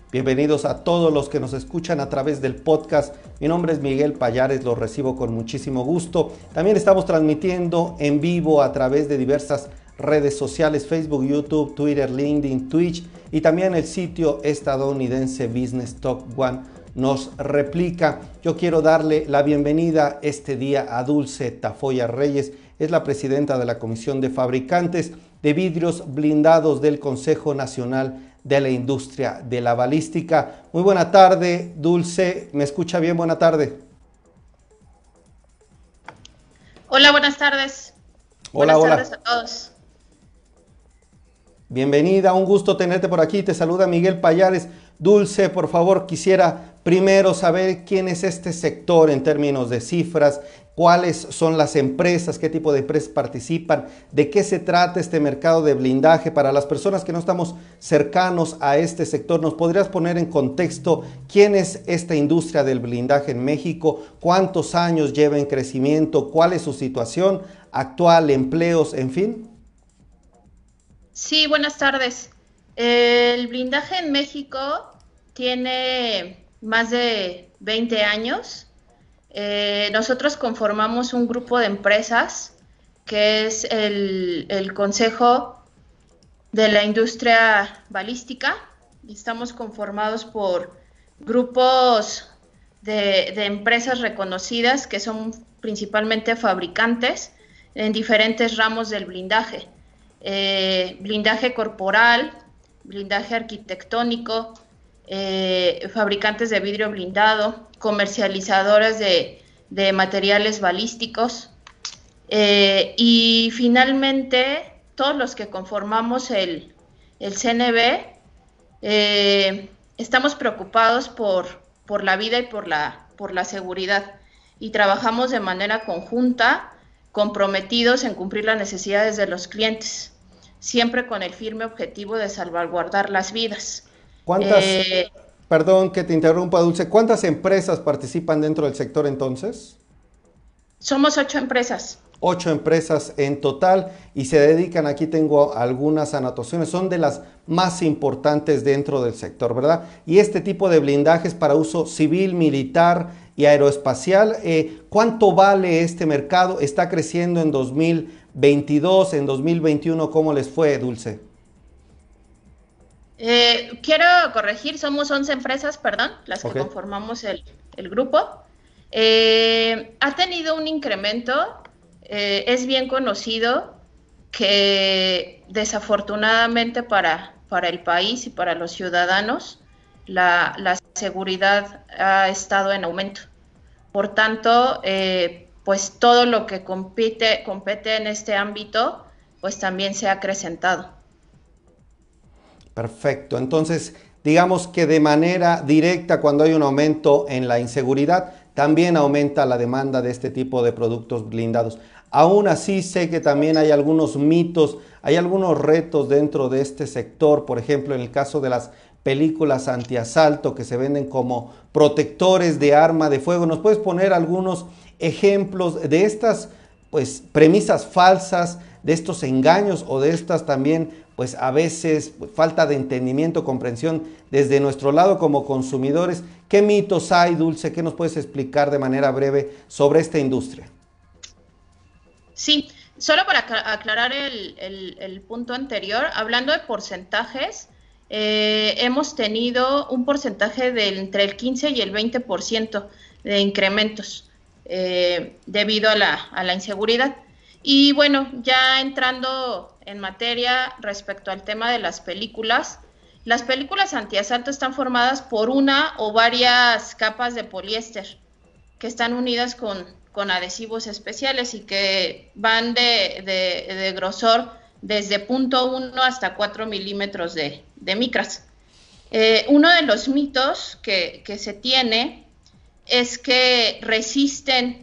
Bienvenidos a todos los que nos escuchan a través del podcast. Mi nombre es Miguel Payares, los recibo con muchísimo gusto. También estamos transmitiendo en vivo a través de diversas redes sociales, Facebook, YouTube, Twitter, LinkedIn, Twitch y también el sitio estadounidense Business Talk One nos replica. Yo quiero darle la bienvenida este día a Dulce Tafoya Reyes, es la presidenta de la Comisión de Fabricantes de Vidrios Blindados del Consejo Nacional de la Industria de la Balística. Muy buena tarde, Dulce, ¿me escucha bien? Buena tarde. Hola, buenas tardes. Hola, buenas hola. Tardes a todos. Bienvenida, un gusto tenerte por aquí. Te saluda Miguel Payares. Dulce, por favor, quisiera primero saber quién es este sector en términos de cifras, cuáles son las empresas, qué tipo de empresas participan, de qué se trata este mercado de blindaje. Para las personas que no estamos cercanos a este sector, ¿nos podrías poner en contexto quién es esta industria del blindaje en México? ¿Cuántos años lleva en crecimiento? ¿Cuál es su situación actual, empleos, en fin? Sí, buenas tardes. El blindaje en México tiene más de 20 años. Nosotros conformamos un grupo de empresas que es el Consejo de la Industria Balística. Estamos conformados por grupos de empresas reconocidas que son principalmente fabricantes en diferentes ramos del blindaje. Blindaje corporal, blindaje arquitectónico, fabricantes de vidrio blindado, comercializadoras de materiales balísticos y finalmente todos los que conformamos el CNB estamos preocupados por la vida y por la seguridad y trabajamos de manera conjunta, comprometidos en cumplir las necesidades de los clientes, siempre con el firme objetivo de salvaguardar las vidas. Perdón que te interrumpa, Dulce, ¿cuántas empresas participan dentro del sector entonces? Somos 8 empresas. 8 empresas en total y se dedican, aquí tengo algunas anotaciones, son de las más importantes dentro del sector, ¿verdad? Y este tipo de blindajes para uso civil, militar y aeroespacial, ¿cuánto vale este mercado? ¿Está creciendo en 2022, en 2021? ¿Cómo les fue, Dulce? Quiero corregir, somos 11 empresas, perdón, las que conformamos el grupo. Ha tenido un incremento, es bien conocido que desafortunadamente para el país y para los ciudadanos la seguridad ha estado en aumento. Por tanto, pues todo lo que compete en este ámbito, pues también se ha acrecentado. Perfecto, entonces digamos que de manera directa cuando hay un aumento en la inseguridad, también aumenta la demanda de este tipo de productos blindados. Aún así sé que también hay algunos mitos, hay algunos retos dentro de este sector, por ejemplo en el caso de las películas antiasalto que se venden como protectores de arma de fuego. ¿Nos puedes poner algunos ejemplos de estas pues premisas falsas, de estos engaños o de estas también pues a veces falta de entendimiento, comprensión desde nuestro lado como consumidores? ¿Qué mitos hay, Dulce? ¿Qué nos puedes explicar de manera breve sobre esta industria? Sí, solo para aclarar el punto anterior, hablando de porcentajes, hemos tenido un porcentaje de entre el 15 y el 20% de incrementos debido a la inseguridad. Y bueno, ya entrando en materia respecto al tema de las películas antiasalto están formadas por una o varias capas de poliéster que están unidas con adhesivos especiales y que van de grosor desde 0.1 hasta 4 milímetros de micras. Uno de los mitos que se tiene es que resisten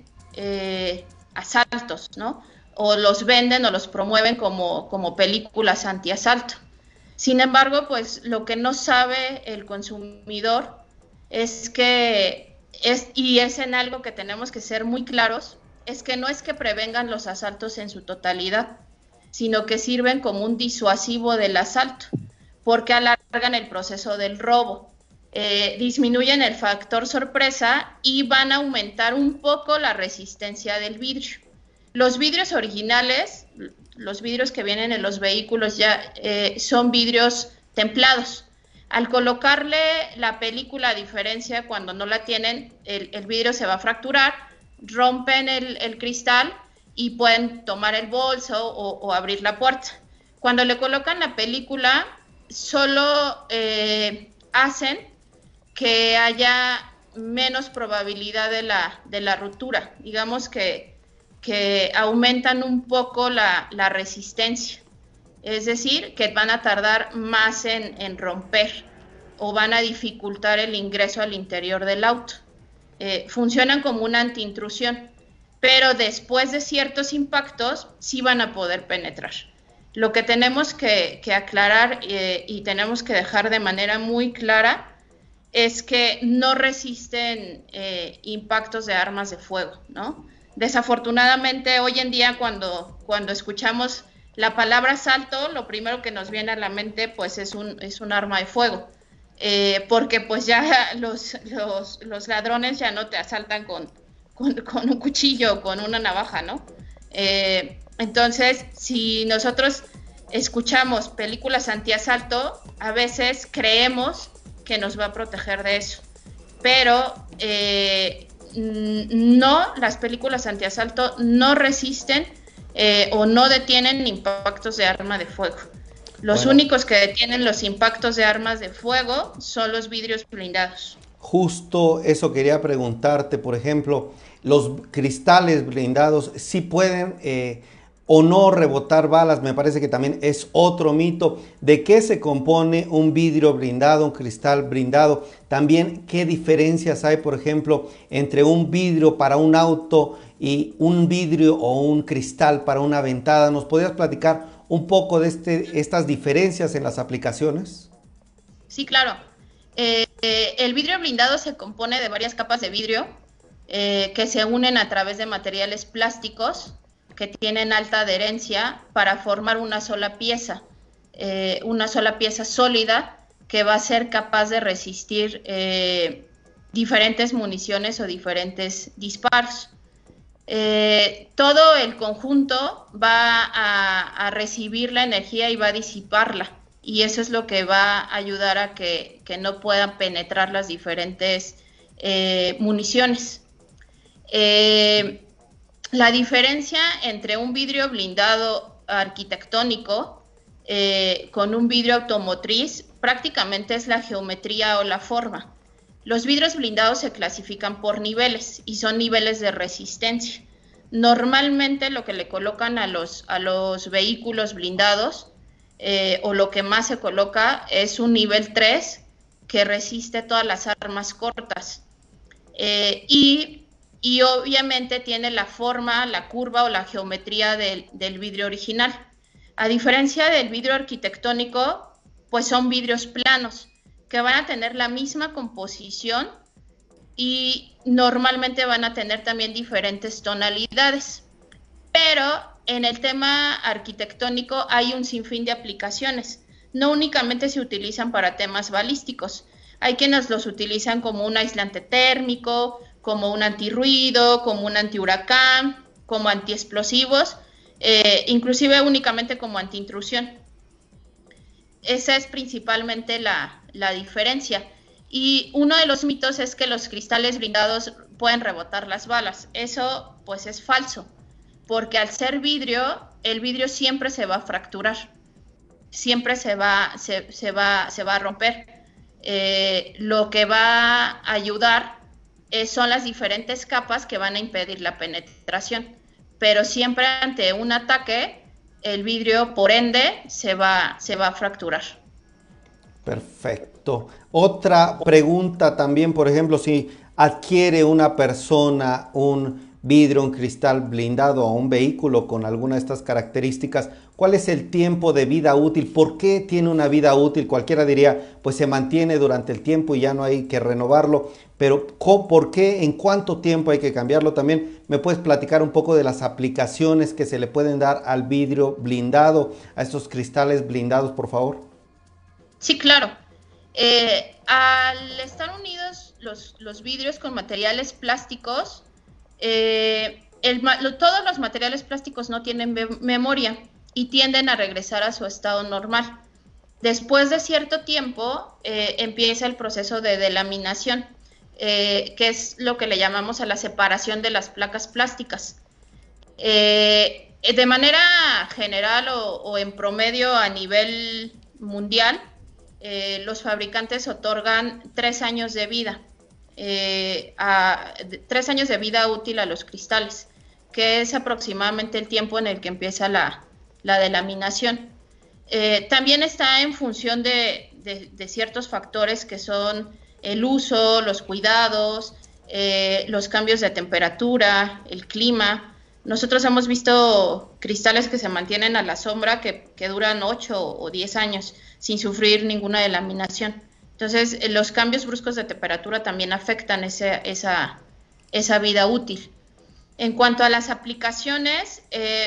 asaltos, ¿no? O los venden o los promueven como películas antiasalto. Sin embargo, pues lo que no sabe el consumidor es que es en algo que tenemos que ser muy claros, es que no es que prevengan los asaltos en su totalidad, sino que sirven como un disuasivo del asalto, porque alargan el proceso del robo. disminuyen el factor sorpresa y van a aumentar un poco la resistencia del vidrio. Los vidrios originales, los vidrios que vienen en los vehículos ya son vidrios templados. Al colocarle la película, a diferencia cuando no la tienen, el vidrio se va a fracturar, rompen el cristal y pueden tomar el bolso o abrir la puerta. Cuando le colocan la película, solo hacen que haya menos probabilidad de la ruptura. Digamos que aumentan un poco la resistencia. Es decir, que van a tardar más en romper o van a dificultar el ingreso al interior del auto. Funcionan como una antiintrusión, pero después de ciertos impactos sí van a poder penetrar. Lo que tenemos que aclarar y tenemos que dejar de manera muy clara es que no resisten impactos de armas de fuego, ¿no? Desafortunadamente, hoy en día cuando escuchamos la palabra asalto, lo primero que nos viene a la mente pues es un arma de fuego, porque pues ya los ladrones ya no te asaltan con un cuchillo o con una navaja, ¿no? Entonces, si nosotros escuchamos películas antiasalto, a veces creemos que nos va a proteger de eso, pero no, las películas antiasalto no resisten o no detienen impactos de arma de fuego. Los únicos que detienen los impactos de armas de fuego son los vidrios blindados. Justo eso quería preguntarte, por ejemplo, los cristales blindados sí pueden o no rebotar balas. Me parece que también es otro mito. ¿De qué se compone un vidrio blindado, un cristal blindado? También, ¿qué diferencias hay, por ejemplo, entre un vidrio para un auto y un vidrio o un cristal para una ventana? ¿Nos podrías platicar un poco de estas diferencias en las aplicaciones? Sí, claro. El vidrio blindado se compone de varias capas de vidrio que se unen a través de materiales plásticos que tienen alta adherencia para formar una sola pieza sólida que va a ser capaz de resistir diferentes municiones o diferentes disparos. Todo el conjunto va a recibir la energía y va a disiparla, y eso es lo que va a ayudar a que no puedan penetrar las diferentes municiones. La diferencia entre un vidrio blindado arquitectónico con un vidrio automotriz prácticamente es la geometría o la forma. Los vidrios blindados se clasifican por niveles y son niveles de resistencia. Normalmente lo que le colocan a los vehículos blindados o lo que más se coloca es un nivel 3 que resiste todas las armas cortas y obviamente tiene la forma, la curva o la geometría del vidrio original. A diferencia del vidrio arquitectónico, pues son vidrios planos que van a tener la misma composición y normalmente van a tener también diferentes tonalidades. Pero en el tema arquitectónico hay un sinfín de aplicaciones. No únicamente se utilizan para temas balísticos. Hay quienes los utilizan como un aislante térmico, como un antirruido, como un antihuracán, como antiexplosivos, inclusive únicamente como antiintrusión. Esa es principalmente la diferencia. Y uno de los mitos es que los cristales blindados pueden rebotar las balas. Eso pues es falso, porque al ser vidrio, el vidrio siempre se va a fracturar, siempre se va a romper. Lo que va a ayudar son las diferentes capas que van a impedir la penetración, pero siempre ante un ataque el vidrio por ende se va a fracturar. Perfecto. Otra pregunta también, por ejemplo, si adquiere una persona un vidrio, un cristal blindado o un vehículo con alguna de estas características, ¿cuál es el tiempo de vida útil? ¿Por qué tiene una vida útil? Cualquiera diría, pues se mantiene durante el tiempo y ya no hay que renovarlo, pero ¿por qué? ¿En cuánto tiempo hay que cambiarlo? También me puedes platicar un poco de las aplicaciones que se le pueden dar al vidrio blindado, a estos cristales blindados, por favor. Sí, claro. Al estar unidos los vidrios con materiales plásticos, todos los materiales plásticos no tienen memoria y tienden a regresar a su estado normal. Después de cierto tiempo empieza el proceso de delaminación, que es lo que le llamamos a la separación de las placas plásticas. De manera general o en promedio a nivel mundial, los fabricantes otorgan 3 años de vida, 3 años de vida útil a los cristales, que es aproximadamente el tiempo en el que empieza la delaminación. También está en función de ciertos factores que son el uso, los cuidados, los cambios de temperatura, el clima. Nosotros hemos visto cristales que se mantienen a la sombra que duran 8 o 10 años sin sufrir ninguna delaminación. Entonces, los cambios bruscos de temperatura también afectan esa vida útil. En cuanto a las aplicaciones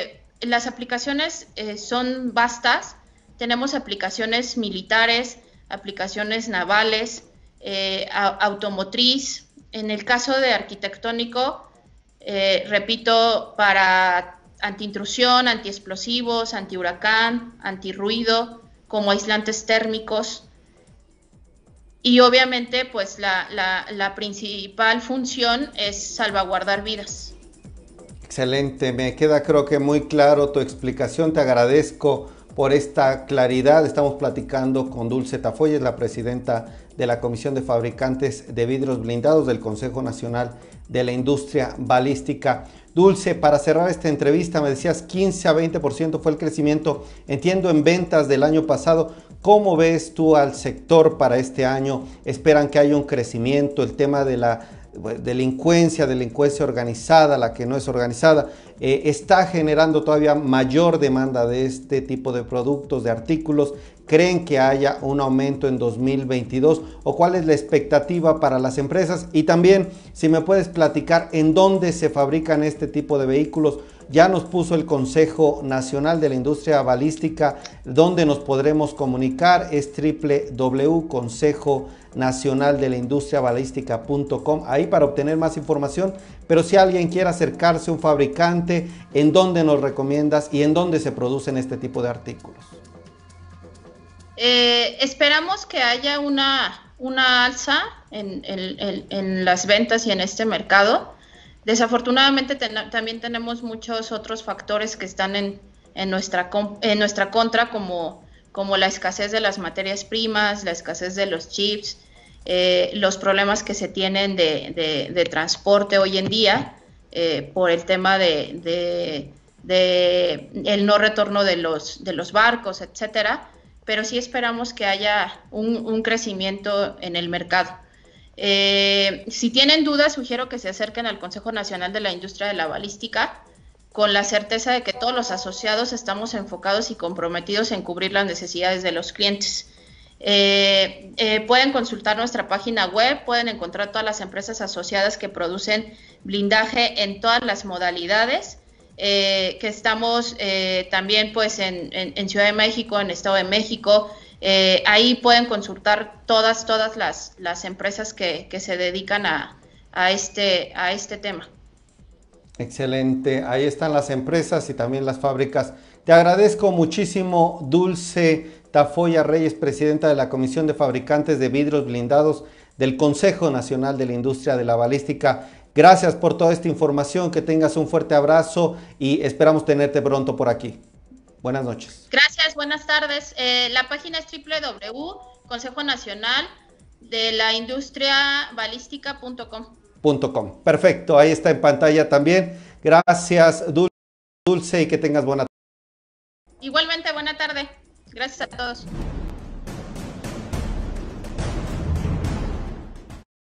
son vastas. Tenemos aplicaciones militares, aplicaciones navales, automotriz. En el caso de arquitectónico, repito, para antiintrusión, antiexplosivos, antihuracán, antirruido, como aislantes térmicos. Y obviamente, pues la principal función es salvaguardar vidas. Excelente, me queda creo que muy claro tu explicación, te agradezco por esta claridad. Estamos platicando con Dulce Tafoya, es la presidenta de la Comisión de Fabricantes de Vidrios Blindados del Consejo Nacional de la Industria Balística. Dulce, para cerrar esta entrevista, me decías 15 a 20% fue el crecimiento, entiendo, en ventas del año pasado. ¿Cómo ves tú al sector para este año? ¿Esperan que haya un crecimiento? El tema de la delincuencia organizada, la que no es organizada, está generando todavía mayor demanda de este tipo de productos, de artículos. ¿Creen que haya un aumento en 2022 o cuál es la expectativa para las empresas? Y también, si me puedes platicar en dónde se fabrican este tipo de vehículos. Ya nos puso el Consejo Nacional de la Industria Balística, donde nos podremos comunicar, es www.consejonacionaldeleindustriabalística.com, ahí para obtener más información. Pero si alguien quiere acercarse a un fabricante, ¿en dónde nos recomiendas y en dónde se producen este tipo de artículos? Esperamos que haya una alza en las ventas y en este mercado. Desafortunadamente también tenemos muchos otros factores que están en nuestra contra, como la escasez de las materias primas, la escasez de los chips, los problemas que se tienen de transporte hoy en día por el tema de el no retorno de los barcos, etcétera. Pero sí esperamos que haya un crecimiento en el mercado. Si tienen dudas, sugiero que se acerquen al Consejo Nacional de la Industria de la Balística, con la certeza de que todos los asociados estamos enfocados y comprometidos en cubrir las necesidades de los clientes. Pueden consultar nuestra página web, pueden encontrar todas las empresas asociadas que producen blindaje en todas las modalidades, que estamos también pues en Ciudad de México, en Estado de México. Ahí pueden consultar todas las empresas que se dedican a este tema. Excelente, ahí están las empresas y también las fábricas. Te agradezco muchísimo, Dulce Tafoya Reyes, presidenta de la Comisión de Fabricantes de Vidrios Blindados del Consejo Nacional de la Industria de la Balística. Gracias por toda esta información, que tengas un fuerte abrazo y esperamos tenerte pronto por aquí. Buenas noches. Gracias, buenas tardes. La página es www.consejonacionaldelaindustriabalística.com. Perfecto, ahí está en pantalla también. Gracias, Dulce, y que tengas buena tarde. Igualmente, buena tarde. Gracias a todos.